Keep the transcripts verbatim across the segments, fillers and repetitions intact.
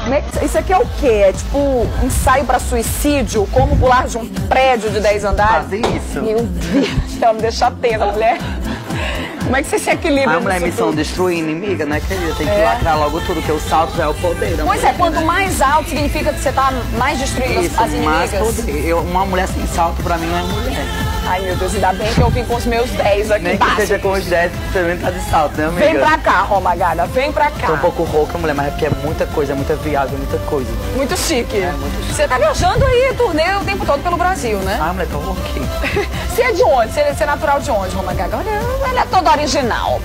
Como é que, isso aqui é o quê? É tipo um ensaio pra suicídio? Como pular de um prédio de dez andares? Fazer isso. Meu Deus, ela me deixa tesa, mulher. Como é que você se equilibra? A mulher missão destruir inimiga, né, querida? Tem que é. lacrar logo tudo, que o salto já é o poder. Pois é, quanto mais alto significa que você tá mais destruindo isso, as inimigas. Mais poder. Eu, uma mulher sem salto pra mim não é mulher. Ai, meu Deus, ainda bem que eu vim com os meus dez aqui Nem embaixo. que seja com os dez, você nem tá de salto, né, amiga? Vem pra cá, Roma Gada, vem pra cá. Tô um pouco rouca, mulher, mas é porque é muita coisa, é muita viagem, muita coisa. Muito chique. É, muito chique. Você tá viajando aí, turnê o tempo todo pelo Brasil, né? Ah, mulher, tô rouquinha. Você é de onde? Você é, você é natural de onde, Roma Gada? Olha, ela é toda original.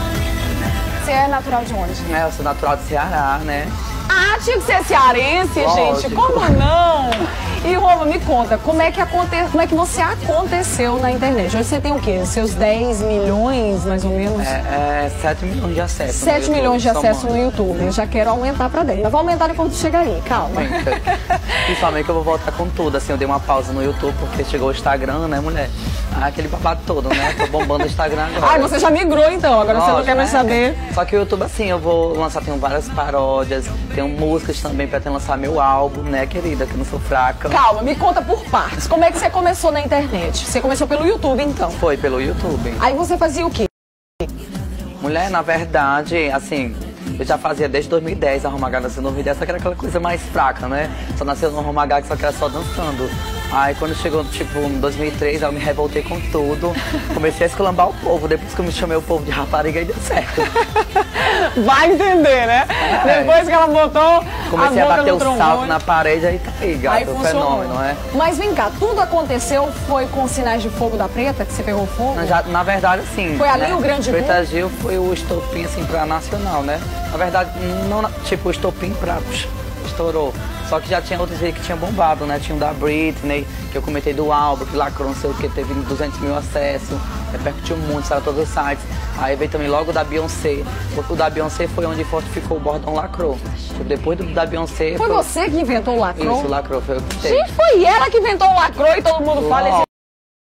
Você é natural de onde? É, eu sou natural de Ceará, né? Ah, tinha que ser cearense, Lógico. gente. Como não? E, Roma, me conta, como é que aconte... como é que você aconteceu na internet? Hoje você tem o quê? Seus dez milhões, mais ou menos? É, é sete milhões de acessos. sete milhões de acessos no YouTube. Eu já quero aumentar pra dez. Mas vou aumentar enquanto chega aí, calma. Principalmente que eu vou voltar com tudo, assim, eu dei uma pausa no YouTube porque chegou o Instagram, né, mulher? Ah, aquele babado todo, né? Tô bombando o Instagram agora. Ai, você já migrou então, agora Nossa, você não quer mais né? saber. Só que o YouTube, assim, eu vou lançar, tenho várias paródias, tenho músicas também pra ter lançar meu álbum, né, querida? Que eu não sou fraca. Calma, me conta por partes. Como é que você começou na internet? Você começou pelo YouTube, então? Foi pelo YouTube. Aí você fazia o quê? Mulher, na verdade, assim, eu já fazia desde dois mil e dez a Roma Gada, assim, dois mil e dez, só que era aquela coisa mais fraca, né? Só nasceu no Roma Gada, só que era só dançando. Aí quando chegou, tipo, em dois mil e três, eu me revoltei com tudo, comecei a esculambar o povo, depois que eu me chamei o povo de rapariga e deu certo. Vai entender, né? É. Depois que ela botou Comecei a, a bater o trombone, salto na parede, aí tá aí, gato, aí o funcionou. fenômeno, é? Mas vem cá, tudo aconteceu, foi com Sinais de Fogo da Preta, que você pegou fogo? Na, já, na verdade, sim. Foi ali né? o grande boom? Preta Gil foi o estopim, assim, pra nacional, né? Na verdade, não, tipo, o estopim pra... estourou. Só que já tinha outros aí que tinham bombado, né? Tinha um da Britney, que eu comentei do álbum, que lacrou, não sei o que, teve duzentos mil acessos, repercutiu muito, saiu todos os sites. Aí veio também logo o da Beyoncé. O da Beyoncé foi onde fortificou o bordão lacrou. Tipo, depois do da Beyoncé... Foi, foi você que inventou o lacrou? Isso, o lacrou, foi eu que fiz. Gente, foi ela que inventou o lacrou e todo mundo fala esse...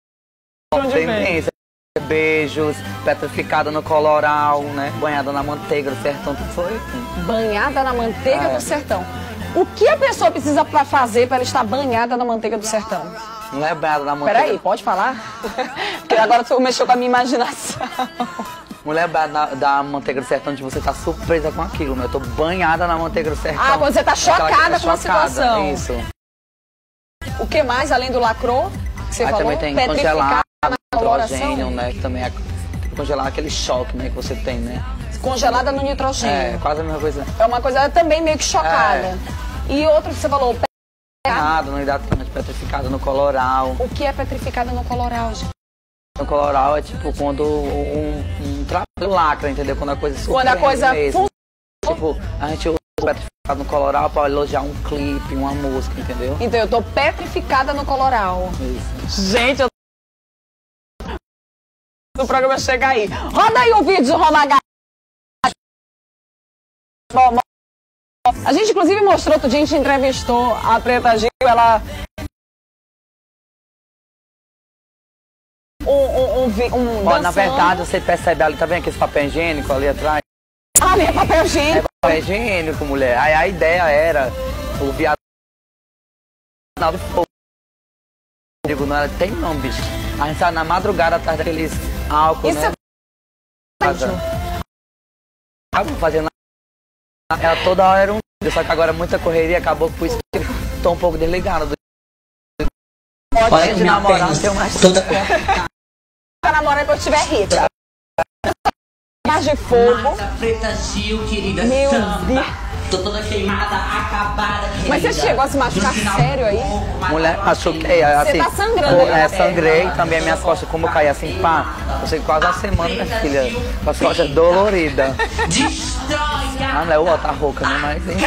Onde vem? Beijos, petrificada no coloral, né? Banhada na manteiga do sertão, tudo foi. Banhada na manteiga é. do sertão. O que a pessoa precisa pra fazer para ela estar banhada na manteiga do sertão? Não é banhada na manteiga. Peraí, pode falar? Porque agora você mexeu com a minha imaginação. Mulher da, da manteiga do sertão, de você tá surpresa com aquilo, né? Eu tô banhada na manteiga do sertão. Ah, quando você tá chocada com a situação. Isso. O que mais, além do lacrô, que você Aí falou? também tem congelar nitrogênio, né? Que também é congelar aquele choque, né? Que você tem, né? Congelada no nitrogênio. É, quase a mesma coisa. É uma coisa também meio que chocada. É. E outro que você falou, petrificada, no hidratante, petrificada no coloral. O que é petrificada no coloral, gente? No coloral é tipo quando um, um trabalho lacra, entendeu? Quando a coisa Quando a coisa mesmo. Tipo, a gente usa petrificado no coloral pra elogiar um clipe, uma música, entendeu? Então eu tô petrificada no coloral. Isso. Gente, eu... o programa chega aí. Roda aí o vídeo do Roma Gada. Bom, a gente inclusive mostrou, outro dia a gente entrevistou a Preta Gil, ela... Um, um, um, um Ó, na verdade, você percebe ali, tá vendo aquele papel higiênico ali atrás? Ah, meu papel higiênico. É papel higiênico, mulher. Aí a ideia era o viado... Não, digo, não era, tem não, bicho. A gente tá na madrugada atrás daqueles álcool, isso né? Isso é... Fazendo... Ela toda hora era um vídeo, só que agora muita correria, acabou por isso que tô um pouco desligado. Do... Pode Olha de namorar, não tenho mais... Toda... Pra namorar quando eu estiver rica. Mais de fogo. Preta Gil, querida, meu Deus. Tô toda queimada, acabada, querida. Mas você chegou a se machucar sério aí? Mulher, machuquei, assim... Você tá sangrando. É, sangrei, também minhas costas, como eu caí assim, pá. Eu sei quase uma semana, minha filha, com as costas doloridas. Ah, não é o tá rouca, né? Mas enfim.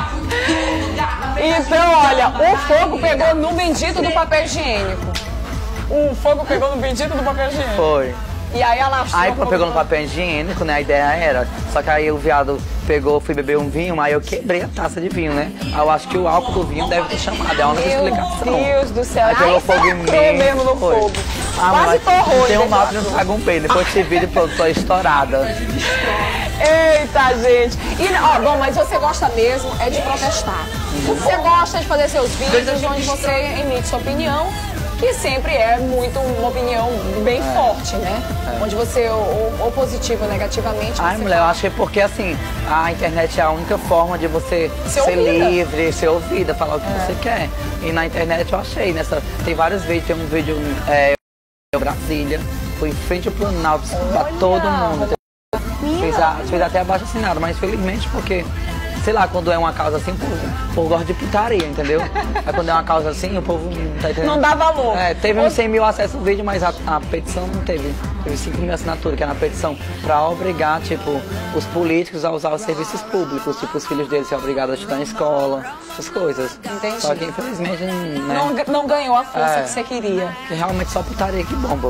Então, olha, o fogo pegou no bendito do papel higiênico. O fogo pegou no bendito do papel higiênico. Foi. E aí ela Aí quando pegou no papel higiênico, né, a ideia era, só que aí o viado pegou, fui beber um vinho, aí eu quebrei a taça de vinho, né? Aí eu acho que o álcool do vinho deve ter chamado, é uma explicação. Meu Deus do céu. Aí pegou fogo em mim. mesmo no foi. fogo. Ah, quase torrou. Tem um mal que não paga um peido, depois desse vídeo, pronto, tô estourada. Eita, gente. E, ó, bom, mas você gosta mesmo é de protestar. Você gosta de fazer seus vídeos onde você emite sua opinião, que sempre é muito uma opinião bem é. forte, né? É. Onde você, ou, ou positivo ou negativamente... Ai, mulher, fala. Eu acho que é porque, assim, a internet é a única forma de você ser, ser livre, ser ouvida, falar o que é. você quer. E na internet eu achei, nessa, tem vários vídeos, tem um vídeo é, em Brasília, foi em frente ao Planalto, pra todo mundo. Fez, a, fez até abaixo assinado, mas infelizmente porque... Sei lá, quando é uma causa assim, o povo, o povo gosta de putaria, entendeu? Aí quando é uma causa assim, o povo não tá entendendo. Não dá valor. É, teve uns cem mil acessos no vídeo, mas a, a petição não teve. Teve cinco mil assinaturas, que era a petição pra obrigar, tipo, os políticos a usar os serviços públicos, tipo, os filhos deles ser obrigados a estudar em escola, essas coisas. Entendi. Só que infelizmente, né? Não, não ganhou a força é, que você queria. Que realmente só putaria que bomba.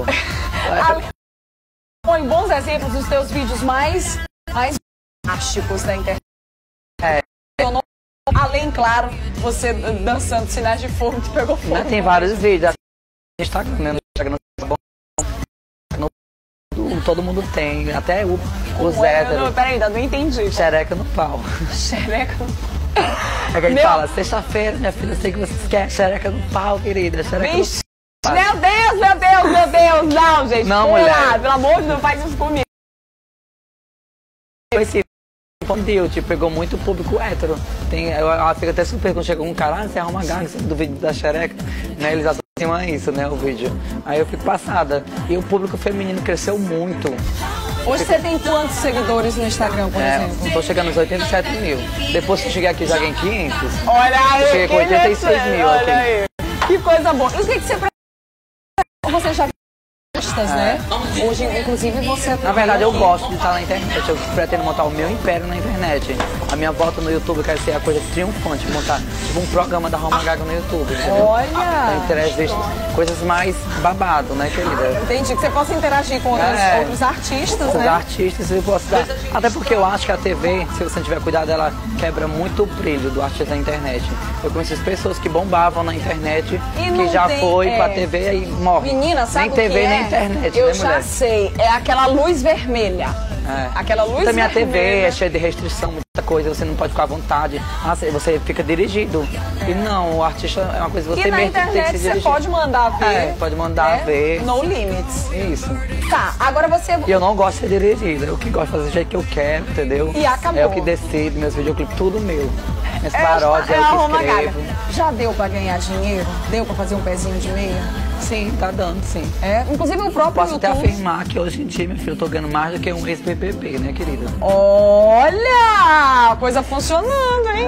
Põe bons exemplos dos teus vídeos mais, mais plásticos da internet. É. Além, claro, você dançando sinais de fogo que pegou fogo. Tem vários vídeos. No Instagram, né? No Instagram, no, todo mundo tem. Até o, os héteros. Peraí, ainda não entendi. Xereca no pau. Xereca no pau. É que a gente Meu... fala, sexta-feira, minha filha, eu sei que vocês querem xereca no pau, querida. Xereca Vixe. no pau. Meu Deus, meu Deus, meu Deus. Não, gente. Não, mulher. Lá, pelo amor de Deus, não faz isso comigo. Esse Respondeu, tipo, pegou muito público hétero. Tem, ela fica até super quando chega um cara, ah, você arruma gaga do vídeo da xereca, né? Eles associam a isso, né, o vídeo. Aí eu fico passada. E o público feminino cresceu muito. Hoje você tem quantos seguidores no Instagram, por é, exemplo? Tô chegando nos oitenta e sete mil. Depois que eu cheguei aqui já ganhei quinhentos. Olha aí, eu cheguei com oitenta e seis mil olha aqui. Aí. Que coisa boa. E o que, que você Você já festas, é. né? Hoje, inclusive, você... Na verdade, eu gosto de estar na internet. Eu pretendo montar o meu império na internet. A minha volta no YouTube quer ser a coisa triunfante, montar tipo um programa da Roma Gaga no YouTube, entendeu? Olha! Na internet, coisas mais babado, né, querida? Entendi, que você possa interagir com outros, é, outros artistas, com né? Os artistas, eu posso dar. Até porque eu acho que a T V, se você não tiver cuidado, ela quebra muito o brilho do artista na internet. Eu conheci as pessoas que bombavam na internet, que já tem, foi é... pra T V e morre. Menina, sabe nem T V, o que nem é? internet, Eu né, já mulher? sei, é aquela luz vermelha. É. Aquela luz Também vermelha. a T V é cheia de restrição, muita coisa, você não pode ficar à vontade. Ah, você fica dirigido. É. E não, o artista é uma coisa que você e mesmo tem que se dirigir. você pode mandar ver. É, pode mandar né? ver. No limits. Isso. Tá, agora você... E eu não gosto de ser dirigida, eu que gosto de fazer do jeito que eu quero, entendeu? E acabou. É o que decido, meus videoclipes, tudo meu. Minhas paródias, é, é o que escrevo. Já deu pra ganhar dinheiro? Deu pra fazer um pezinho de meia? Sim, tá dando, sim. É, inclusive o próprio Posso YouTube... até afirmar que hoje em dia, meu filho, eu tô ganhando mais do que um ex-B B B, né, querida? Olha! Coisa funcionando, hein?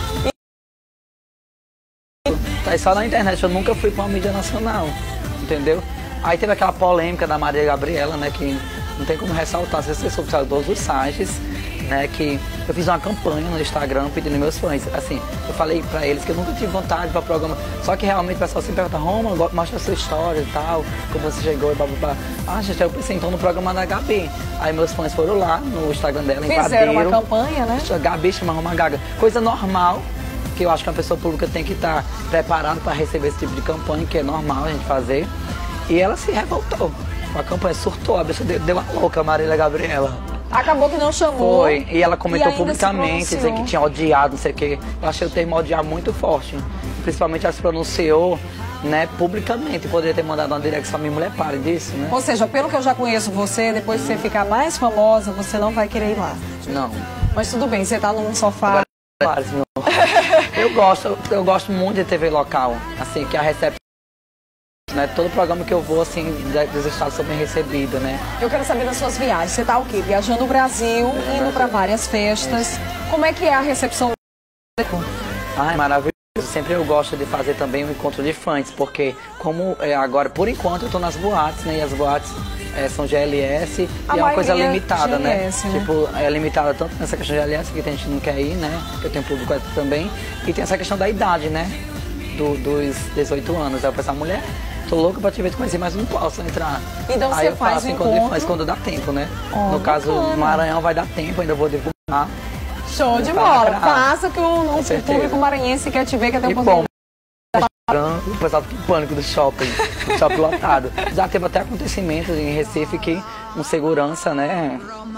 É. Tá aí só na internet, eu nunca fui pra uma mídia nacional, entendeu? Aí teve aquela polêmica da Maria Gabriela, né, que não tem como ressaltar, se você soube todos os sites, né, que eu fiz uma campanha no Instagram pedindo meus fãs, assim, eu falei pra eles que eu nunca tive vontade pra programa, só que realmente o pessoal sempre pergunta, Roma, mostra a sua história e tal, como você chegou e blá blá blá. Ah, gente, eu pensei então no programa da Gabi. Aí meus fãs foram lá no Instagram dela, fizeram invadiram. uma campanha, né? Gabi chama Roma Gaga, coisa normal, que eu acho que uma pessoa pública tem que estar preparada pra receber esse tipo de campanha, que é normal a gente fazer. E ela se revoltou. A campanha surtou, a bicha deu uma louca, a Marília Gabriela. Acabou que não chamou. Foi, e ela comentou e publicamente, dizendo que tinha odiado, não sei o quê. Eu achei o termo odiar muito forte. Principalmente ela se pronunciou, né, publicamente. Poderia ter mandado uma direção a minha mulher, pare disso, né? Ou seja, pelo que eu já conheço você, depois de você ficar mais famosa, você não vai querer ir lá. Não. Mas tudo bem, você tá num sofá. Agora, eu gosto, eu gosto muito de T V local, assim, que a recepção, né, todo programa que eu vou, assim, dos estados sou bem recebido, né? Eu quero saber das suas viagens. Você tá o quê? Viajando o Brasil, é, indo para várias festas. Como é que é a recepção? Ai, maravilhoso. Sempre eu gosto de fazer também um encontro de fãs, porque como é, agora, por enquanto, eu tô nas boates, né? E as boates é, são G L S a e é uma coisa limitada, G L S, né? né? Tipo, é limitada tanto nessa questão de G L S, que a gente não quer ir, né? Que eu tenho público também. E tem essa questão da idade, né? Do, dos dezoito anos. Aí eu penso, mulher, tô louca pra te ver te conhecer, mas não posso entrar. Então aí você eu faz faço um encontro encontro de fãs quando dá tempo, né? Oh, no caso, bacana. no Maranhão vai dar tempo, ainda vou divulgar. Show de bola. Passa que o, o público maranhense quer te ver, quer ter um pouquinho. O pessoal fica em pânico do shopping, do shopping lotado. Já teve até acontecimentos em Recife que um segurança, né,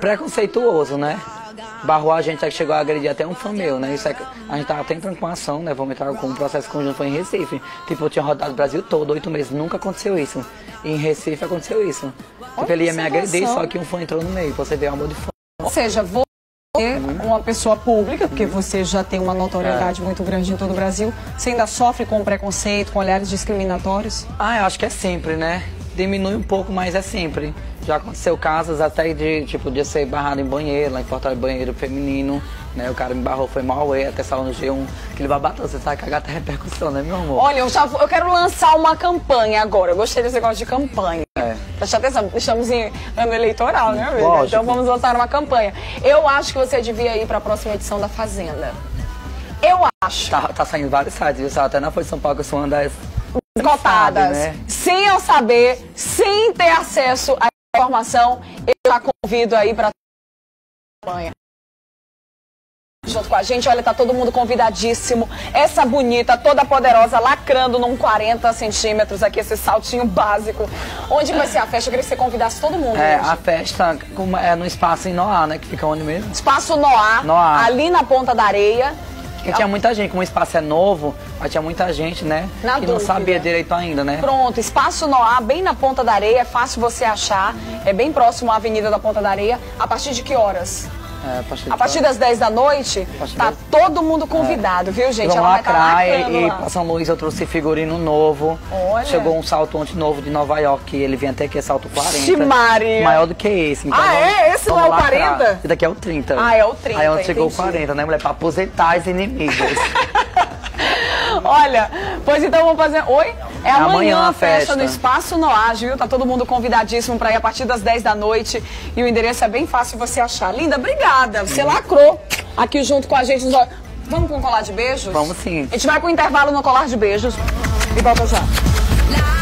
preconceituoso, né? Barrou a gente, que chegou a agredir até um fã meu, né? Isso é, a gente tava tentando com ação, né? Vamos entrar com um processo conjunto, foi em Recife. Tipo, eu tinha rodado o Brasil todo, oito meses, nunca aconteceu isso. E em Recife aconteceu isso. Tipo, ele ia me agredir, só que um fã entrou no meio, você vê o amor de fã. Ou seja, você é uma pessoa pública, porque você já tem uma notoriedade é. muito grande em todo o Brasil, você ainda sofre com preconceito, com olhares discriminatórios? Ah, eu acho que é sempre, né? Diminui um pouco, mas é sempre. Já aconteceu casos até de, tipo, de ser barrado em banheiro, lá em Porto Alegre, banheiro feminino, né? O cara me barrou, foi mal, até salão no G um, aquele babatão, você sabe que a gata é repercussão, né, meu amor? Olha, eu, já, eu quero lançar uma campanha agora, eu gostei desse negócio de campanha. É. Presta atenção, estamos em ano eleitoral, né, amiga? Lógico. Então vamos lançar uma campanha. Eu acho que você devia ir para a próxima edição da Fazenda. Eu acho. Tá, tá saindo vários sites, viu? Até na Folha de São Paulo, que eu sou uma das... cotadas, né? Sem eu saber, sem ter acesso à informação, eu já convido aí para a campanha. Junto com a gente, olha, tá todo mundo convidadíssimo. Essa bonita, toda poderosa, lacrando num quarenta centímetros aqui, esse saltinho básico. Onde vai ser a festa? Eu queria que você convidasse todo mundo. É, hoje. A festa é no espaço em Noá, né? Que fica onde mesmo? Espaço Noá, Noá. ali na Ponta da Areia. Porque tinha muita gente, como o espaço é novo, mas tinha muita gente, né? Na que dúvida. não sabia direito ainda, né? Pronto, Espaço Noá, bem na Ponta da Areia, é fácil você achar. É bem próximo à Avenida da Ponta da Areia. A partir de que horas? É, a partir, a partir das dez da noite, tá das... todo mundo convidado, é. viu, gente? Vamos Ela vai estar tá e, e lá. pra São Luís eu trouxe figurino novo. Olha. Chegou um salto ontem novo de Nova York, ele vem até aqui, é salto quarenta. Maria. Maior do que esse. Então ah, vamos, é? Esse não é o quarenta? Esse daqui é o trinta. Ah, é o trinta, Aí onde chegou o entendi. quarenta, né, mulher? Pra aposentar os inimigos. Olha, pois então vamos fazer... Oi? É amanhã, amanhã a festa, festa no Espaço Noá, viu? Tá todo mundo convidadíssimo para ir a partir das dez da noite. E o endereço é bem fácil você achar. Linda, obrigada. Você lacrou aqui junto com a gente. Vamos com um colar de beijos? Vamos sim. A gente vai pro intervalo no colar de beijos e volta já.